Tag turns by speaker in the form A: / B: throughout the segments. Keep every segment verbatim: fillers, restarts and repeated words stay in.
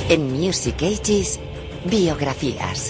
A: En Music Ages, biografías.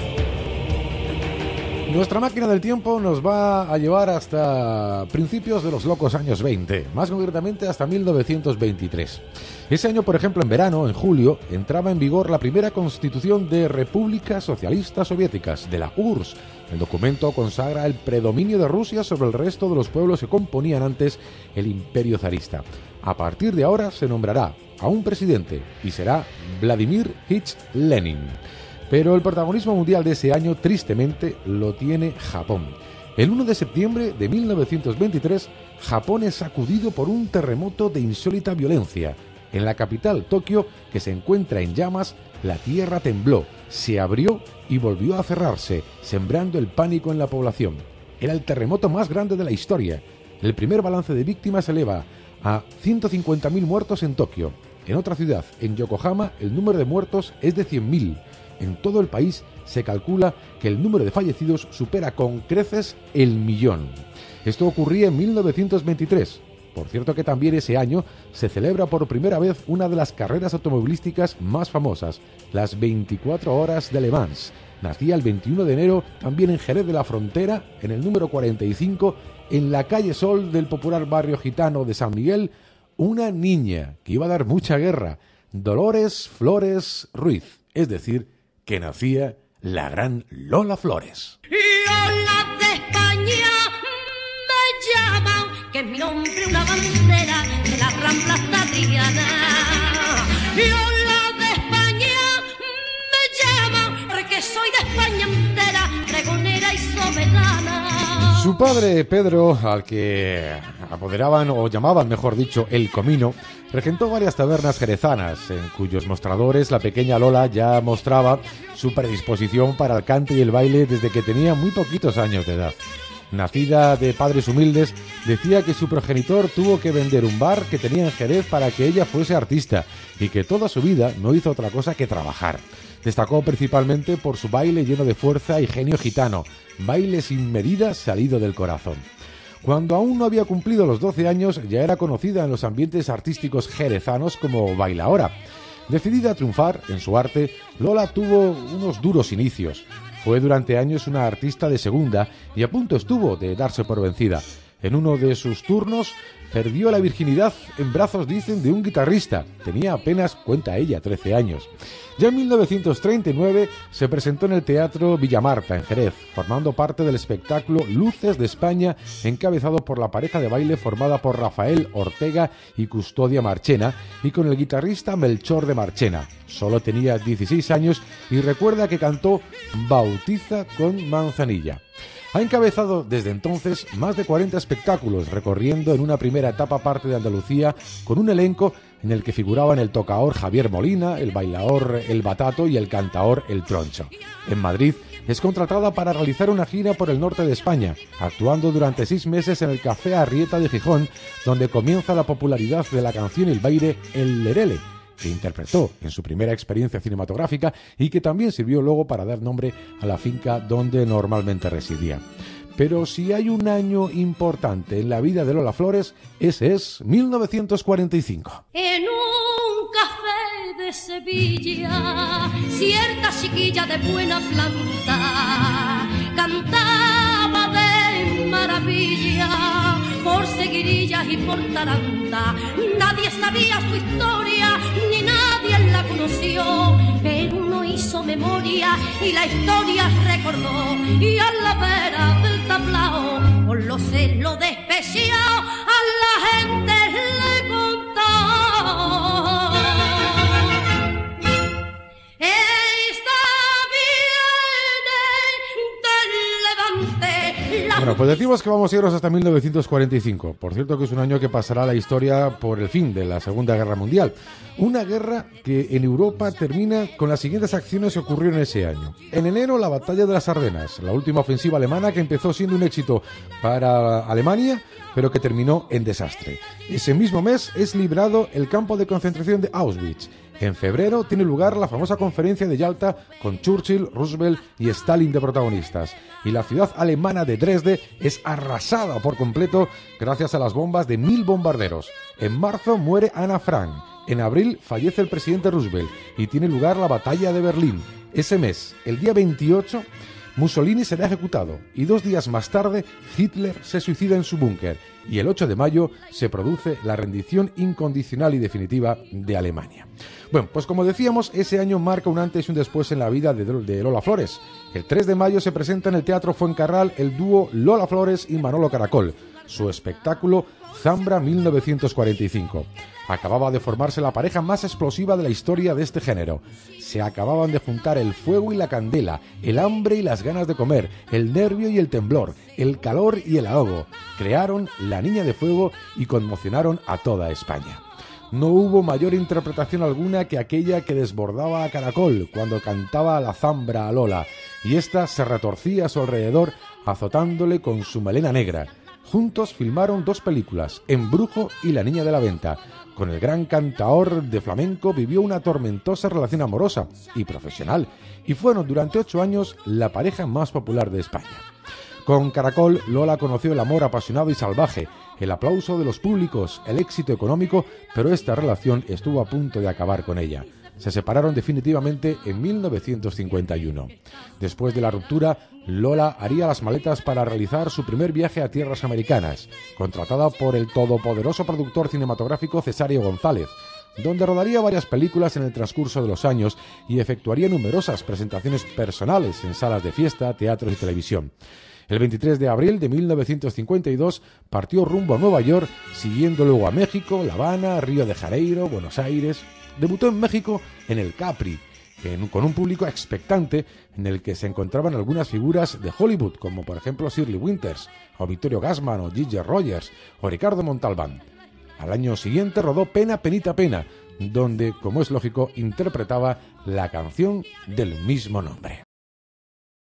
B: Nuestra máquina del tiempo nos va a llevar hasta principios de los locos años veinte, más concretamente hasta mil novecientos veintitrés. Ese año, por ejemplo, en verano, en julio, entraba en vigor la primera constitución de Repúblicas Socialistas Soviéticas, de la U R S S. El documento consagra el predominio de Rusia sobre el resto de los pueblos que componían antes el imperio zarista. A partir de ahora se nombrará a un presidente y será Vladimir Ilich Lenin. Pero el protagonismo mundial de ese año, tristemente, lo tiene Japón. El uno de septiembre de mil novecientos veintitrés, Japón es sacudido por un terremoto de insólita violencia. En la capital, Tokio, que se encuentra en llamas, la tierra tembló, se abrió y volvió a cerrarse, sembrando el pánico en la población. Era el terremoto más grande de la historia. El primer balance de víctimas se eleva a ciento cincuenta mil muertos en Tokio. En otra ciudad, en Yokohama, el número de muertos es de cien mil. En todo el país se calcula que el número de fallecidos supera con creces el millón. Esto ocurría en mil novecientos veintitrés. Por cierto que también ese año se celebra por primera vez una de las carreras automovilísticas más famosas, las veinticuatro horas de Le Mans. Nacía el veintiuno de enero también en Jerez de la Frontera, en el número cuarenta y cinco, en la calle Sol del popular barrio gitano de San Miguel, una niña que iba a dar mucha guerra, Dolores Flores Ruiz, es decir, que nacía la gran Lola Flores.
C: Lola de España me llaman, que es mi nombre una bandera de la Rambla Tatriana. Lola de España me llaman, porque soy de España entera, pregonera y soberana.
B: Su padre, Pedro, al que apoderaban o llamaban, mejor dicho, el Comino, regentó varias tabernas jerezanas, en cuyos mostradores la pequeña Lola ya mostraba su predisposición para el cante y el baile desde que tenía muy poquitos años de edad. Nacida de padres humildes, decía que su progenitor tuvo que vender un bar que tenía en Jerez para que ella fuese artista y que toda su vida no hizo otra cosa que trabajar. Destacó principalmente por su baile lleno de fuerza y genio gitano, baile sin medida salido del corazón. Cuando aún no había cumplido los doce años, ya era conocida en los ambientes artísticos jerezanos como bailaora. Decidida a triunfar en su arte, Lola tuvo unos duros inicios. Fue durante años una artista de segunda y a punto estuvo de darse por vencida. En uno de sus turnos perdió la virginidad en brazos, dicen, de un guitarrista. Tenía apenas, cuenta ella, trece años. Ya en mil novecientos treinta y nueve se presentó en el Teatro Villamarta, en Jerez, formando parte del espectáculo Luces de España, encabezado por la pareja de baile formada por Rafael Ortega y Custodia Marchena, y con el guitarrista Melchor de Marchena. Solo tenía dieciséis años y recuerda que cantó Bautiza con Manzanilla. Ha encabezado desde entonces más de cuarenta espectáculos, recorriendo en una primera etapa parte de Andalucía con un elenco en el que figuraban el tocaor Javier Molina, el bailaor El Batato y el cantaor El Troncho. En Madrid es contratada para realizar una gira por el norte de España, actuando durante seis meses en el Café Arrieta de Gijón, donde comienza la popularidad de la canción y el baile El Lerele, que interpretó en su primera experiencia cinematográfica y que también sirvió luego para dar nombre a la finca donde normalmente residía. Pero si hay un año importante en la vida de Lola Flores, ese es mil novecientos cuarenta y cinco.
C: En un café de Sevilla, cierta chiquilla de buena planta cantaba de maravilla por seguirillas y por taranta. Nadie sabía su historia, ni nadie la conoció, pero uno hizo memoria y la historia recordó, y a la vera del tablao, con los celos despechado, a la gente le contó.
B: Bueno, pues decimos que vamos a irnos hasta mil novecientos cuarenta y cinco. Por cierto que es un año que pasará a la historia por el fin de la Segunda Guerra Mundial. Una guerra que en Europa termina con las siguientes acciones que ocurrieron ese año. En enero, la batalla de las Ardenas, la última ofensiva alemana que empezó siendo un éxito para Alemania, pero que terminó en desastre. Ese mismo mes es librado el campo de concentración de Auschwitz. En febrero tiene lugar la famosa conferencia de Yalta con Churchill, Roosevelt y Stalin de protagonistas. Y la ciudad alemana de Dresde es arrasada por completo gracias a las bombas de mil bombarderos. En marzo muere Ana Frank En abril fallece el presidente Roosevelt y tiene lugar la batalla de Berlín. Ese mes, el día veintiocho, Mussolini será ejecutado y dos días más tarde Hitler se suicida en su búnker y el ocho de mayo se produce la rendición incondicional y definitiva de Alemania. Bueno, pues como decíamos, ese año marca un antes y un después en la vida de, de Lola Flores. El tres de mayo se presenta en el Teatro Fuencarral el dúo Lola Flores y Manolo Caracol, su espectáculo Zambra mil novecientos cuarenta y cinco. Acababa de formarse la pareja más explosiva de la historia de este género. Se acababan de juntar el fuego y la candela, el hambre y las ganas de comer, el nervio y el temblor, el calor y el ahogo. Crearon La Niña de Fuego y conmocionaron a toda España. No hubo mayor interpretación alguna que aquella que desbordaba a Caracol cuando cantaba la zambra a Lola, y ésta se retorcía a su alrededor azotándole con su melena negra. Juntos filmaron dos películas, Embrujo y La Niña de la Venta. Con el gran cantaor de flamenco vivió una tormentosa relación amorosa y profesional, y fueron durante ocho años la pareja más popular de España. Con Caracol, Lola conoció el amor apasionado y salvaje, el aplauso de los públicos, el éxito económico, pero esta relación estuvo a punto de acabar con ella. Se separaron definitivamente en mil novecientos cincuenta y uno. Después de la ruptura, Lola haría las maletas para realizar su primer viaje a tierras americanas, contratada por el todopoderoso productor cinematográfico Cesario González, donde rodaría varias películas en el transcurso de los años y efectuaría numerosas presentaciones personales en salas de fiesta, teatros y televisión. El veintitrés de abril de mil novecientos cincuenta y dos partió rumbo a Nueva York, siguiendo luego a México, La Habana, Río de Janeiro, Buenos Aires. Debutó en México en el Capri, en, con un público expectante en el que se encontraban algunas figuras de Hollywood, como por ejemplo Shirley Winters, o Vittorio Gassman, o Ginger Rogers, o Ricardo Montalbán. Al año siguiente rodó Pena, Penita, Pena, donde, como es lógico, interpretaba la canción del mismo nombre.